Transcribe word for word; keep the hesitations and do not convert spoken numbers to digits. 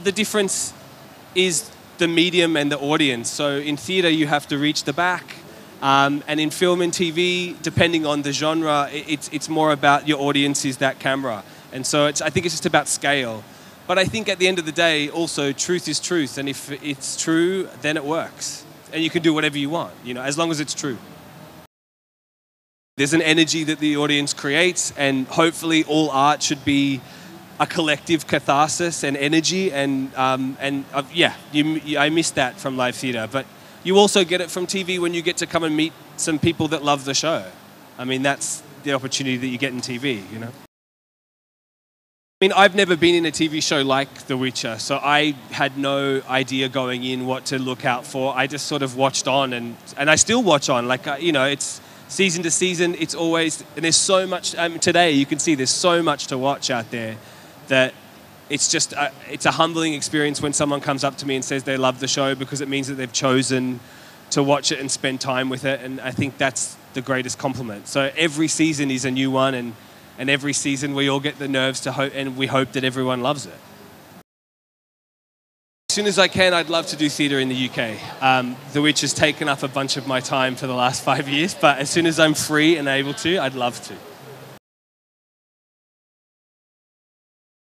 the difference is the medium and the audience. So in theatre, you have to reach the back. Um, and in film and T V, depending on the genre, it, it's, it's more about your audience is that camera. And so it's, I think it's just about scale. But I think at the end of the day, also, truth is truth. And if it's true, then it works. And you can do whatever you want, you know, as long as it's true. There's an energy that the audience creates, and hopefully all art should be a collective catharsis and energy. And, um, and uh, yeah, you, you, I missed that from live theatre. But you also get it from T V when you get to come and meet some people that love the show. I mean, that's the opportunity that you get in T V, you know? I mean, I've never been in a T V show like The Witcher, so I had no idea going in what to look out for. I just sort of watched on, and, and I still watch on. Like, uh, you know, it's season to season, it's always, and there's so much, um, today you can see there's so much to watch out there that it's just, a, it's a humbling experience when someone comes up to me and says they love the show, because it means that they've chosen to watch it and spend time with it, and I think that's the greatest compliment. So every season is a new one, and, and every season we all get the nerves to hope, and we hope that everyone loves it. As soon as I can, I'd love to do theatre in the U K. Um, The Witch has taken up a bunch of my time for the last five years, but as soon as I'm free and able to, I'd love to.